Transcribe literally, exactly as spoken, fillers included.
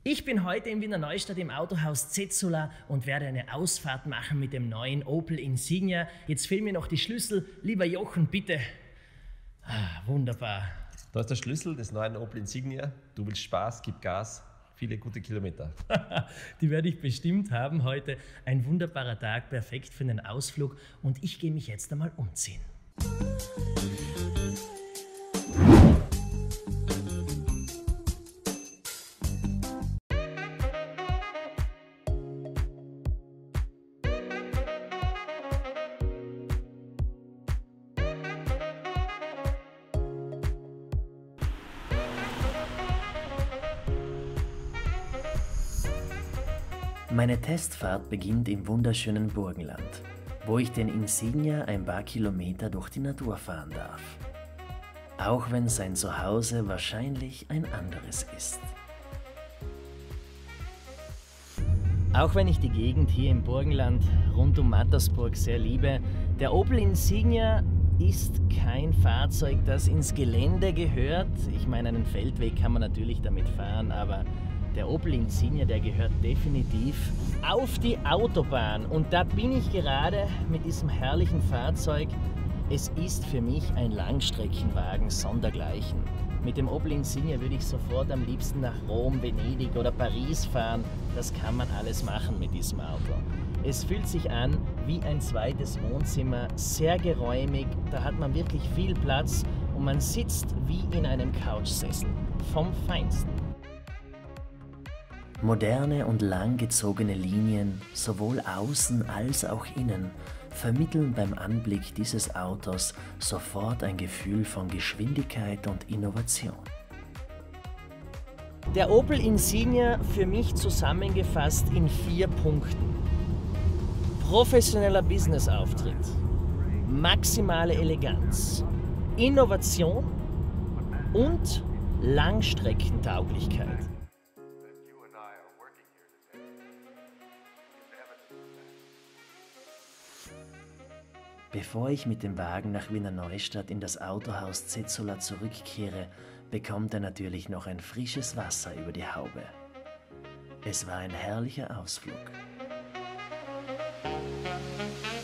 Ich bin heute in Wiener Neustadt im Autohaus Zezula und werde eine Ausfahrt machen mit dem neuen Opel Insignia. Jetzt fehlen mir noch die Schlüssel. Lieber Jochen, bitte. Ah, wunderbar. Da ist der Schlüssel des neuen Opel Insignia. Du willst Spaß, gib Gas, viele gute Kilometer. Die werde ich bestimmt haben heute. Ein wunderbarer Tag, perfekt für einen Ausflug. Und ich gehe mich jetzt einmal umziehen. Meine Testfahrt beginnt im wunderschönen Burgenland, wo ich den Insignia ein paar Kilometer durch die Natur fahren darf. Auch wenn sein Zuhause wahrscheinlich ein anderes ist. Auch wenn ich die Gegend hier im Burgenland rund um Mattersburg sehr liebe, der Opel Insignia ist kein Fahrzeug, das ins Gelände gehört. Ich meine, einen Feldweg kann man natürlich damit fahren, aber der Opel Insignia, der gehört definitiv auf die Autobahn. Und da bin ich gerade mit diesem herrlichen Fahrzeug. Es ist für mich ein Langstreckenwagen sondergleichen. Mit dem Opel Insignia würde ich sofort am liebsten nach Rom, Venedig oder Paris fahren. Das kann man alles machen mit diesem Auto. Es fühlt sich an wie ein zweites Wohnzimmer, sehr geräumig. Da hat man wirklich viel Platz und man sitzt wie in einem Couchsessel. Vom Feinsten. Moderne und langgezogene Linien, sowohl außen als auch innen, vermitteln beim Anblick dieses Autos sofort ein Gefühl von Geschwindigkeit und Innovation. Der Opel Insignia für mich zusammengefasst in vier Punkten. Professioneller Businessauftritt, maximale Eleganz, Innovation und Langstreckentauglichkeit. Bevor ich mit dem Wagen nach Wiener Neustadt in das Autohaus Zezula zurückkehre, bekommt er natürlich noch ein frisches Wasser über die Haube. Es war ein herrlicher Ausflug.